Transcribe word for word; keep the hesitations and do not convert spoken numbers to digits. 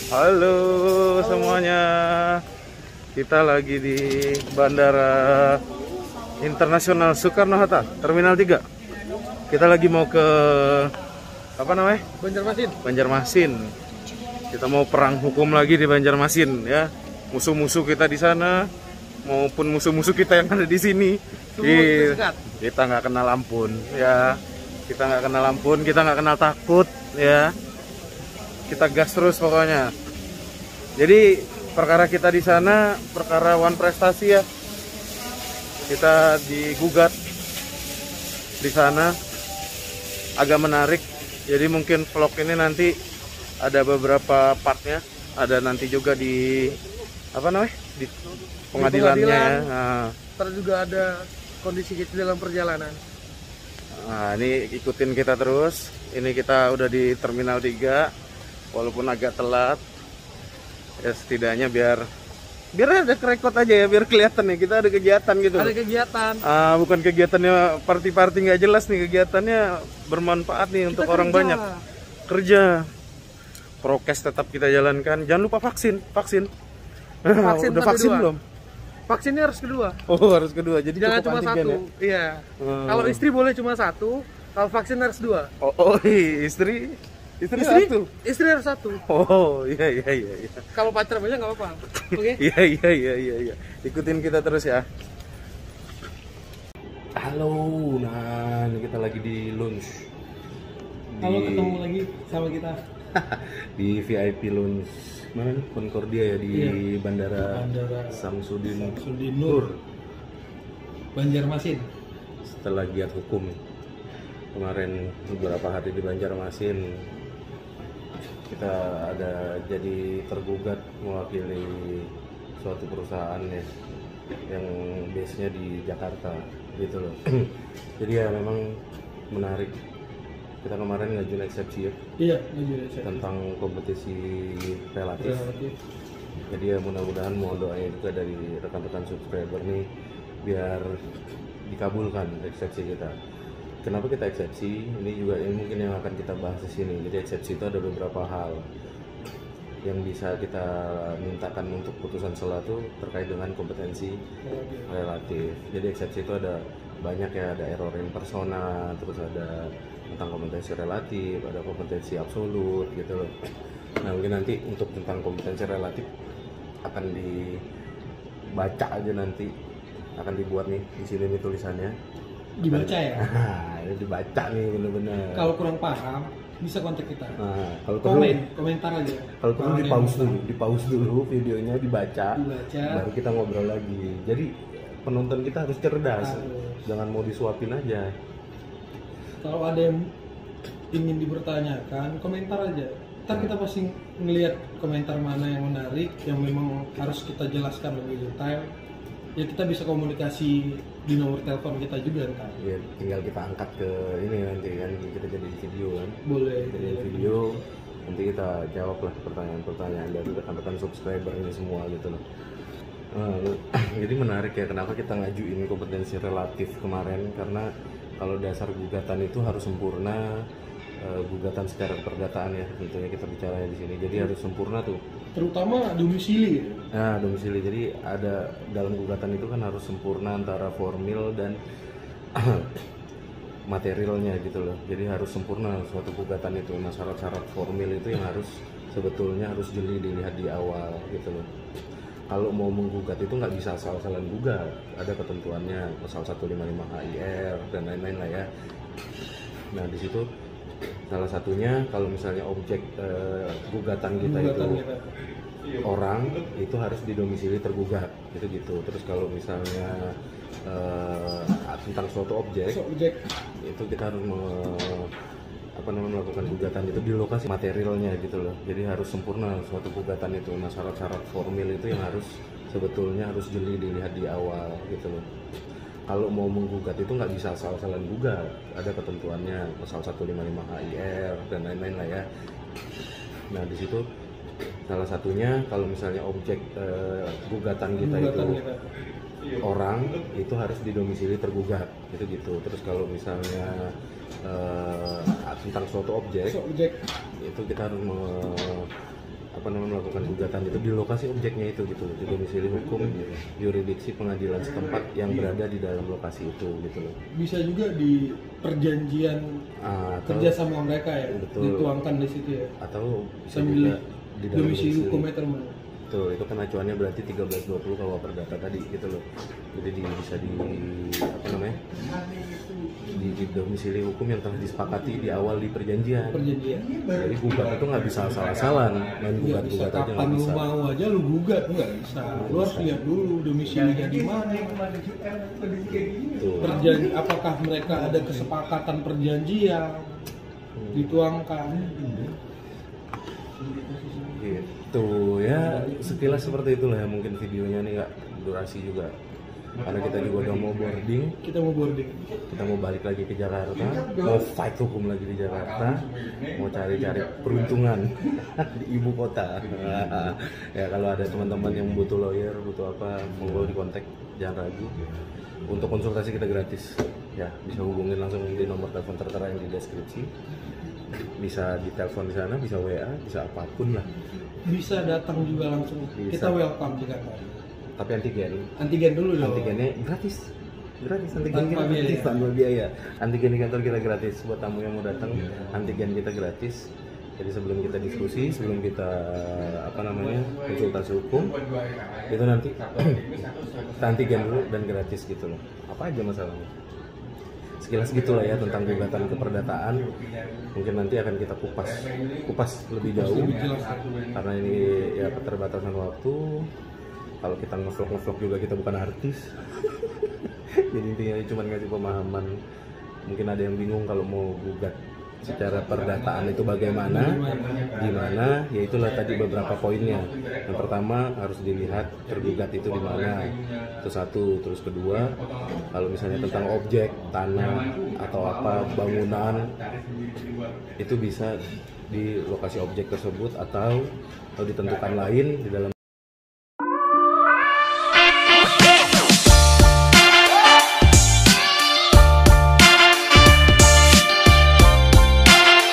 Halo semuanya, kita lagi di Bandara Internasional Soekarno-Hatta, Terminal tiga. Kita lagi mau ke apa namanya? Banjarmasin. Banjarmasin. Kita mau perang hukum lagi di Banjarmasin ya. Musuh-musuh kita di sana maupun musuh-musuh kita yang ada di sini. Kita kita nggak kenal ampun ya. Kita nggak kenal ampun, kita nggak kenal takut ya. Kita gas terus pokoknya. Jadi perkara kita di sana perkara One Prestasi ya. Kita digugat di sana, agak menarik. Jadi mungkin vlog ini nanti ada beberapa partnya, ada nanti juga di apa namanya di pengadilannya. Di pengadilan, ya. Nah. Terus juga ada kondisi kita dalam perjalanan. Nah ini ikutin kita terus. Ini kita udah di Terminal tiga, walaupun agak telat. Ya setidaknya biar biar ada kerekod aja ya, biar kelihatan nih kita ada kegiatan gitu. Ada kegiatan. Ah, bukan kegiatannya party-party nggak jelas nih, kegiatannya bermanfaat nih kita untuk kerja. Orang banyak. Kerja. Prokes tetap kita jalankan. Jangan lupa vaksin, vaksin. Vaksin udah vaksin kedua. Belum? Vaksinnya harus kedua. Oh, harus kedua. Jadi jangan cuma satu. Ya? Iya. Hmm. Kalau istri boleh cuma satu, kalau vaksin harus dua. Oh, oh istri Istri, istri satu? Istri harus satu. Oh iya iya iya, iya. Kalau pacar banyak nggak apa-apa. Oke? Okay? Iya iya iya iya iya. Ikutin kita terus ya. Halo, nah ini kita lagi di lounge. Halo, di... ketemu lagi sama kita di V I P lounge mana nih? Concordia ya di iya. Bandara, Bandara Samsudin, Samsudin Nur, Banjarmasin. Setelah giat hukum kemarin beberapa hari di Banjarmasin, kita ada jadi tergugat mewakili suatu perusahaan ya yang base-nya di Jakarta gitu loh. Jadi ya memang menarik. Kita kemarin ngajuin eksepsi ya. Iya, ngajuin eksepsi tentang kompetisi relatif. relatif. Jadi ya mudah-mudahan mohon doanya juga dari rekan-rekan subscriber nih biar dikabulkan eksepsi kita. Kenapa kita eksepsi? Ini juga ini mungkin yang akan kita bahas di sini. Jadi eksepsi itu ada beberapa hal yang bisa kita mintakan untuk putusan sela itu terkait dengan kompetensi relatif. Jadi eksepsi itu ada banyak ya, ada error in persona, terus ada tentang kompetensi relatif, ada kompetensi absolut gitu loh. Nah mungkin nanti untuk tentang kompetensi relatif akan dibaca aja nanti, akan dibuat nih di sini nih tulisannya. Dibaca ya? Nah, ini dibaca nih bener-bener. Kalau kurang paham bisa kontak kita. Nah, kalau komen, perlu, komentar aja. Kalau perlu di pause dulu, di pause dulu videonya dibaca, dibaca, baru kita ngobrol lagi. Jadi penonton kita harus cerdas, harus. Jangan mau disuapin aja. Kalau ada yang ingin dipertanyakan, komentar aja. Ntar kita pasti ngelihat komentar mana yang menarik, yang memang harus kita jelaskan lebih detail. Ya kita bisa komunikasi di nomor telepon kita juga ntar. Ya, tinggal kita angkat ke ini nanti kan, kita jadi video kan. Boleh. Jadi video, nanti kita jawab lah pertanyaan-pertanyaan dari rekan-rekan subscriber ini semua gitu loh. Nah, jadi menarik ya kenapa kita ngajuin kompetensi relatif kemarin, karena kalau dasar gugatan itu harus sempurna. Uh, gugatan secara perdataan ya tentunya kita bicara di sini, jadi hmm. harus sempurna tuh, terutama domisili. Nah domisili, jadi ada dalam gugatan itu kan harus sempurna antara formil dan materialnya gitu loh, jadi harus sempurna suatu gugatan itu. Nah syarat-syarat formil itu yang harus sebetulnya harus jeli dilihat di awal gitu loh. Kalau mau menggugat itu nggak bisa asal-asalan gugat, ada ketentuannya pasal seratus lima puluh lima H I R dan lain-lain lah ya. Nah di situ salah satunya kalau misalnya objek uh, gugatan kita gugatan itu kita. orang, itu harus didomisili tergugat gitu-gitu. Terus kalau misalnya uh, tentang suatu objek, objek itu kita harus me, apa namanya melakukan gugatan itu di lokasi materialnya gitu loh. Jadi harus sempurna suatu gugatan itu. Nah syarat-syarat formil itu yang harus sebetulnya harus jeli dilihat di awal gitu loh. Kalau mau menggugat itu nggak bisa asal-asalan gugat, ada ketentuannya pasal seratus lima puluh lima H I R dan lain-lain lah ya. Nah di situ salah satunya kalau misalnya objek uh, gugatan kita gugatan itu kita. orang, itu harus didomisili tergugat gitu-gitu. Terus kalau misalnya uh, tentang suatu objek, objek itu kita harus me, apa namanya melakukan gugatan itu di lokasi objeknya itu gitu, di domisili hukum yurisdiksi pengadilan setempat yang berada di dalam lokasi itu gitu loh. Bisa juga di perjanjian Ah, atau- kerja sama mereka ya, Betul. dituangkan di situ ya. atau bisa Sambil juga di dalam domisili hukumnya termasuk. Betul, itu kan acuannya berarti tiga belas dua puluh kalau perdata tadi gitu loh. Jadi di, bisa di apa namanya? Di, di domisili hukum yang telah disepakati di awal di perjanjian. Perjanjian. Jadi gugat itu nggak bisa asal-asalan, main Nggak bisa gugat-gugat aja kapan nggak lu bisa. mau aja lu gugat nggak bisa. Lu harus lihat dulu domisilinya di mana. Tuh. Perjanji, apakah mereka ada kesepakatan perjanjian dituangkan. Gitu ya, sekilas seperti itulah ya, mungkin videonya nih nggak durasi juga. Karena kita juga udah mau boarding, Kita mau boarding. kita mau balik lagi ke Jakarta, mau fight hukum lagi di Jakarta, mau cari-cari peruntungan di ibu kota. Ya kalau ada teman-teman yang butuh lawyer, butuh apa, monggo di kontak, jangan ragu. Untuk konsultasi kita gratis, ya bisa hubungin langsung di nomor telepon tertera yang di deskripsi. Bisa di telepon di sana, bisa W A, bisa apapun lah. Bisa datang juga langsung. Bisa. Kita welcome jika mau. Tapi antigen, Antigen dulu dong. antigennya gratis. Gratis antigen Tanpa kita gratis biaya. tanpa biaya. Antigen di kantor kita gratis buat tamu yang mau datang. Antigen kita gratis. Jadi sebelum kita diskusi, sebelum kita apa namanya konsultasi hukum, itu nanti kita antigen dulu dan gratis gitu loh. Apa aja masalahnya? Sekilas gitulah ya tentang gugatan keperdataan. Mungkin nanti akan kita kupas, kupas lebih jauh. Lebih jelas. Karena ini ya keterbatasan waktu. Kalau kita ngevlog ngevlog juga kita bukan artis. Jadi intinya cuma ngasih pemahaman. Mungkin ada yang bingung kalau mau gugat secara perdataan itu bagaimana, gimana, ya itulah tadi beberapa poinnya. Yang pertama harus dilihat tergugat itu di mana, itu satu. Terus kedua, kalau misalnya tentang objek, tanah atau apa bangunan, itu bisa di lokasi objek tersebut atau, atau ditentukan lain di dalam